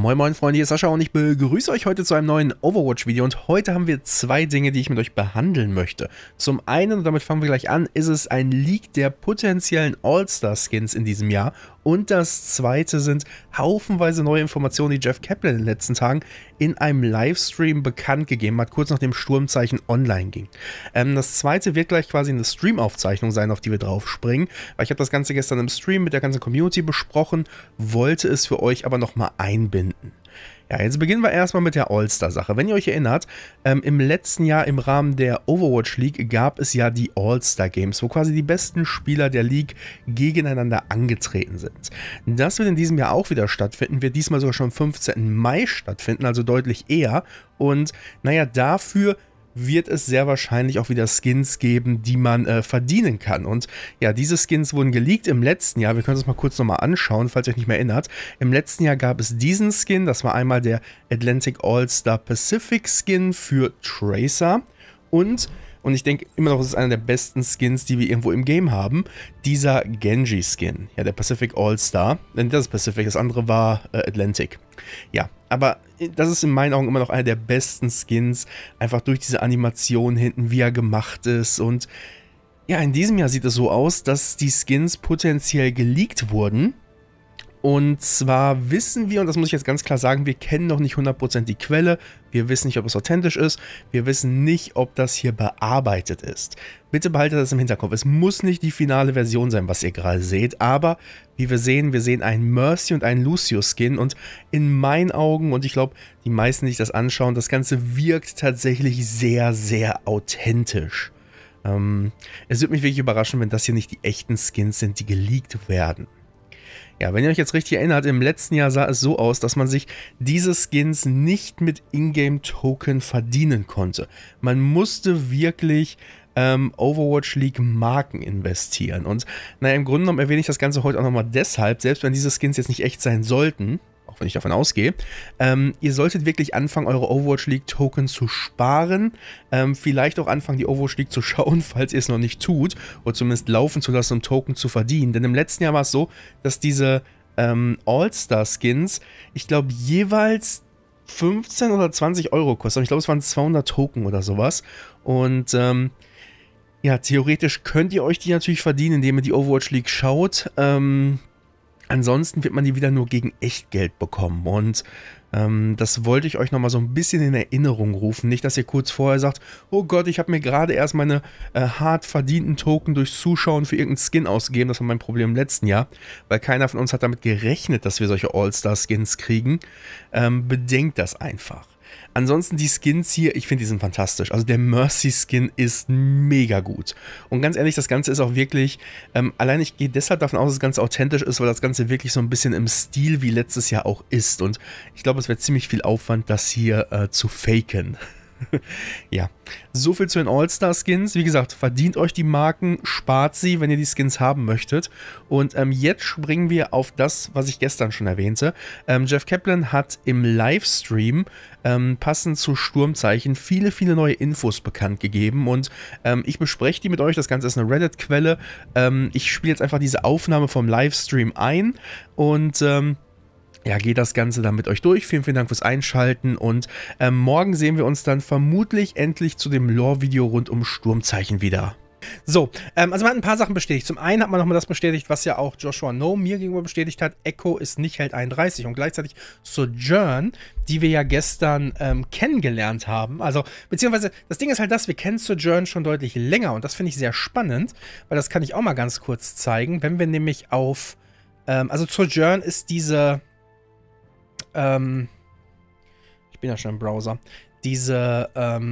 Moin Moin Freunde, hier ist Sascha und ich begrüße euch heute zu einem neuen Overwatch-Video und heute haben wir zwei Dinge, die ich mit euch behandeln möchte. Zum einen, und damit fangen wir gleich an, ist es ein Leak der potenziellen All-Star-Skins in diesem Jahr und das zweite sind haufenweise neue Informationen, die Jeff Kaplan in den letzten Tagen in einem Livestream bekannt gegeben hat, kurz nachdem Sturmzeichen online ging. Das zweite wird gleich quasi eine Stream-Aufzeichnung sein, auf die wir drauf springen, weil ich habe das Ganze gestern im Stream mit der ganzen Community besprochen, wollte es für euch aber nochmal einbinden. Ja, jetzt beginnen wir erstmal mit der All-Star-Sache. Wenn ihr euch erinnert, im letzten Jahr im Rahmen der Overwatch League gab es ja die All-Star-Games, wo quasi die besten Spieler der League gegeneinander angetreten sind. Das wird in diesem Jahr auch wieder stattfinden, wird diesmal sogar schon am 15. Mai stattfinden, also deutlich eher. Und naja, dafür wird es sehr wahrscheinlich auch wieder Skins geben, die man verdienen kann. Und ja, diese Skins wurden geleakt im letzten Jahr. Wir können uns das mal kurz nochmal anschauen, falls ihr euch nicht mehr erinnert. Im letzten Jahr gab es diesen Skin. Das war einmal der Atlantic All-Star Pacific Skin für Tracer. Und ich denke immer noch, es ist einer der besten Skins, die wir irgendwo im Game haben, dieser Genji-Skin. Ja, der Pacific All-Star. Denn das ist Pacific, das andere war Atlantic. Ja, aber das ist in meinen Augen immer noch einer der besten Skins, einfach durch diese Animation hinten, wie er gemacht ist. Und ja, in diesem Jahr sieht es so aus, dass die Skins potenziell geleakt wurden. Und zwar wissen wir, und das muss ich jetzt ganz klar sagen, wir kennen noch nicht 100% die Quelle, wir wissen nicht, ob es authentisch ist, wir wissen nicht, ob das hier bearbeitet ist. Bitte behaltet das im Hinterkopf, es muss nicht die finale Version sein, was ihr gerade seht, aber wie wir sehen einen Mercy und einen Lucio-Skin und in meinen Augen, und ich glaube, die meisten, die sich das anschauen, das Ganze wirkt tatsächlich sehr, sehr authentisch. Es würde mich wirklich überraschen, wenn das hier nicht die echten Skins sind, die geleakt werden. Ja, wenn ihr euch jetzt richtig erinnert, im letzten Jahr sah es so aus, dass man sich diese Skins nicht mit Ingame-Token verdienen konnte. Man musste wirklich Overwatch League Marken investieren. Und naja, im Grunde genommen erwähne ich das Ganze heute auch nochmal deshalb, selbst wenn diese Skins jetzt nicht echt sein sollten, auch wenn ich davon ausgehe, ihr solltet wirklich anfangen, eure Overwatch League Token zu sparen, vielleicht auch anfangen, die Overwatch League zu schauen, falls ihr es noch nicht tut, oder zumindest laufen zu lassen, um Token zu verdienen, denn im letzten Jahr war es so, dass diese All-Star-Skins, ich glaube, jeweils 15 oder 20 Euro kosten, ich glaube, es waren 200 Token oder sowas, und ja, theoretisch könnt ihr euch die natürlich verdienen, indem ihr die Overwatch League schaut, ansonsten wird man die wieder nur gegen Echtgeld bekommen und das wollte ich euch nochmal so ein bisschen in Erinnerung rufen. Nicht, dass ihr kurz vorher sagt, oh Gott, ich habe mir gerade erst meine hart verdienten Token durch Zuschauen für irgendeinen Skin ausgegeben. Das war mein Problem im letzten Jahr, weil keiner von uns hat damit gerechnet, dass wir solche All-Star-Skins kriegen. Bedenkt das einfach. Ansonsten die Skins hier, ich finde die sind fantastisch. Also der Mercy-Skin ist mega gut. Und ganz ehrlich, das Ganze ist auch wirklich, allein ich gehe deshalb davon aus, dass das Ganze authentisch ist, weil das Ganze wirklich so ein bisschen im Stil wie letztes Jahr auch ist. Und ich glaube, es wird ziemlich viel Aufwand, das hier zu faken. Ja, so viel zu den All-Star-Skins. Wie gesagt, verdient euch die Marken, spart sie, wenn ihr die Skins haben möchtet. Und jetzt springen wir auf das, was ich gestern schon erwähnte. Jeff Kaplan hat im Livestream passend zu Sturmzeichen viele, viele neue Infos bekannt gegeben. Und ich bespreche die mit euch. Das Ganze ist eine Reddit-Quelle. Ich spiele jetzt einfach diese Aufnahme vom Livestream ein und ja, geht das Ganze dann mit euch durch. Vielen, vielen Dank fürs Einschalten und morgen sehen wir uns dann vermutlich endlich zu dem Lore-Video rund um Sturmzeichen wieder. So, also man hat ein paar Sachen bestätigt. Zum einen hat man nochmal das bestätigt, was ja auch Joshua No mir gegenüber bestätigt hat. Echo ist nicht Held 31 und gleichzeitig Sojourn, die wir ja gestern kennengelernt haben. Also, beziehungsweise, das Ding ist halt das, wir kennen Sojourn schon deutlich länger und das finde ich sehr spannend, weil das kann ich auch mal ganz kurz zeigen. Wenn wir nämlich auf, also Sojourn ist diese, ich bin ja schon im Browser, diese,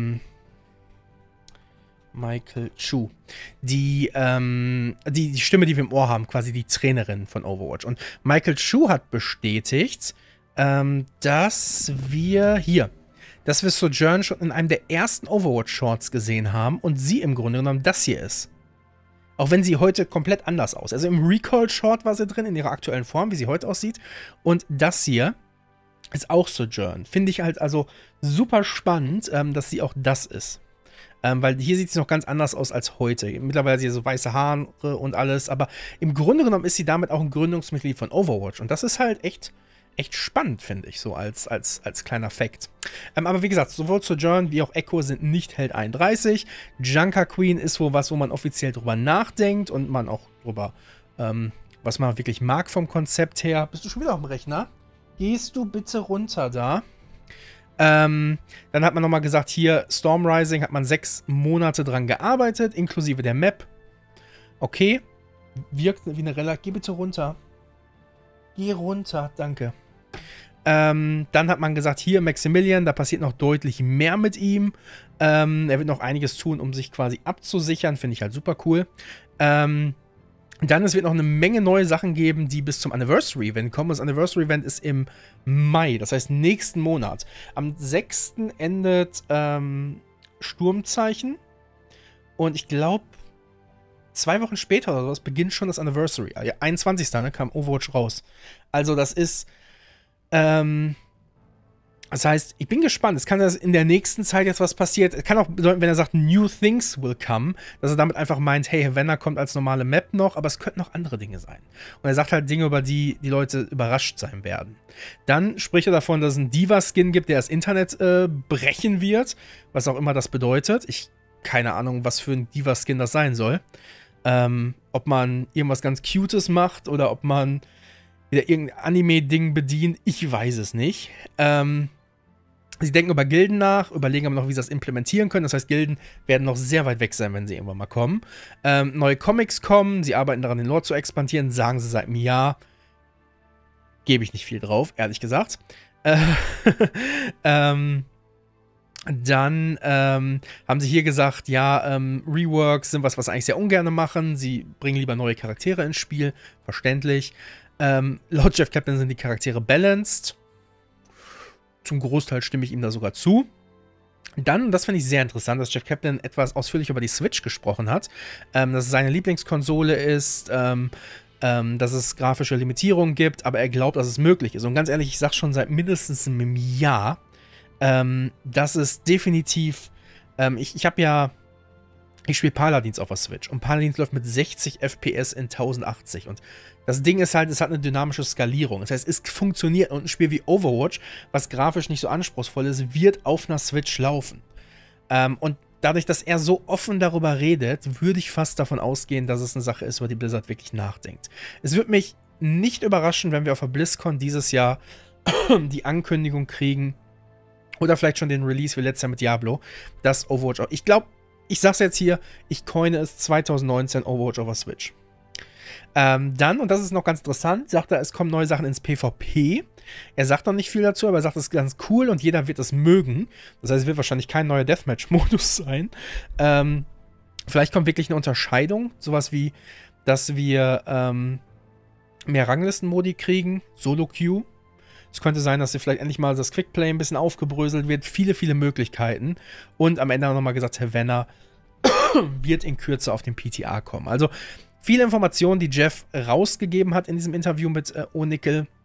Michael Chu. Die Stimme, die wir im Ohr haben, quasi die Trainerin von Overwatch. Und Michael Chu hat bestätigt, dass wir Sojourn schon in einem der ersten Overwatch-Shorts gesehen haben und sie im Grunde genommen das hier ist. Auch wenn sie heute komplett anders aussieht. Also im Recall-Short war sie drin, in ihrer aktuellen Form, wie sie heute aussieht. Und das hier ist auch Sojourn. Finde ich halt also super spannend, dass sie auch das ist. Weil hier sieht sie noch ganz anders aus als heute. Mittlerweile hat sie so weiße Haare und alles, aber im Grunde genommen ist sie damit auch ein Gründungsmitglied von Overwatch. Und das ist halt echt echt spannend, finde ich, so als kleiner Fact. Aber wie gesagt, sowohl Sojourn wie auch Echo sind nicht Held 31. Junker Queen ist wohl was, wo man offiziell drüber nachdenkt und man auch drüber, was man wirklich mag vom Konzept her. Bist du schon wieder auf dem Rechner? Gehst du bitte runter da? Dann hat man nochmal gesagt, hier Storm Rising hat man 6 Monate dran gearbeitet, inklusive der Map. Okay. Wirkt wie eine Relax. Geh bitte runter. Geh runter, danke. Dann hat man gesagt, hier Maximilian, da passiert noch deutlich mehr mit ihm. Er wird noch einiges tun, um sich quasi abzusichern. Finde ich halt super cool. Dann, es wird noch eine Menge neue Sachen geben, die bis zum Anniversary-Event kommen. Das Anniversary-Event ist im Mai, das heißt nächsten Monat. Am 6. endet Sturmzeichen. Und ich glaube, 2 Wochen später oder sowas beginnt schon das Anniversary. Ja, 21. Ne, kam Overwatch raus. Also das ist, das heißt, ich bin gespannt. Es kann, dass in der nächsten Zeit jetzt was passiert. Es kann auch bedeuten, wenn er sagt, New Things will come, dass er damit einfach meint, hey, Havana kommt als normale Map noch, aber es könnten noch andere Dinge sein. Und er sagt halt Dinge, über die die Leute überrascht sein werden. Dann spricht er davon, dass es einen Diva-Skin gibt, der das Internet brechen wird, was auch immer das bedeutet. Keine Ahnung, was für ein Diva-Skin das sein soll. Ob man irgendwas ganz Cutes macht oder ob man wieder irgendein Anime-Ding bedient, ich weiß es nicht. Sie denken über Gilden nach, überlegen aber noch, wie sie das implementieren können. Das heißt, Gilden werden noch sehr weit weg sein, wenn sie irgendwann mal kommen. Neue Comics kommen, sie arbeiten daran, den Lore zu expandieren, sagen sie seit einem Jahr. Gebe ich nicht viel drauf, ehrlich gesagt. Dann haben sie hier gesagt, ja, Reworks sind was sie eigentlich sehr ungern machen. Sie bringen lieber neue Charaktere ins Spiel, verständlich. Laut Jeff Kaplan sind die Charaktere balanced. Zum Großteil stimme ich ihm da sogar zu. Dann, das finde ich sehr interessant, dass Jeff Kaplan etwas ausführlich über die Switch gesprochen hat. Dass es seine Lieblingskonsole ist, dass es grafische Limitierungen gibt, aber er glaubt, dass es möglich ist. Und ganz ehrlich, ich sage schon seit mindestens einem Jahr, dass es definitiv, ich spiele Paladins auf der Switch und Paladins läuft mit 60 FPS in 1080 und das Ding ist halt, es hat eine dynamische Skalierung. Das heißt, es funktioniert und ein Spiel wie Overwatch, was grafisch nicht so anspruchsvoll ist, wird auf einer Switch laufen. Und dadurch, dass er so offen darüber redet, würde ich fast davon ausgehen, dass es eine Sache ist, über die Blizzard wirklich nachdenkt. Es würde mich nicht überraschen, wenn wir auf der BlizzCon dieses Jahr die Ankündigung kriegen, oder vielleicht schon den Release wie letztes Jahr mit Diablo, dass Overwatch auch. Ich glaube, ich sag's jetzt hier, ich coine es 2019 Overwatch auf der Switch. Dann, und das ist noch ganz interessant, sagt er, es kommen neue Sachen ins PvP. Er sagt noch nicht viel dazu, aber er sagt, es ist ganz cool und jeder wird es mögen. Das heißt, es wird wahrscheinlich kein neuer Deathmatch-Modus sein. Vielleicht kommt wirklich eine Unterscheidung, sowas wie, dass wir mehr Ranglisten-Modi kriegen, Solo-Queue. Es könnte sein, dass vielleicht endlich mal das Quickplay ein bisschen aufgebröselt wird. Viele, viele Möglichkeiten. Und am Ende nochmal gesagt, Havana wird in Kürze auf den PTA kommen. Also viele Informationen, die Jeff rausgegeben hat in diesem Interview mit O'Nickel.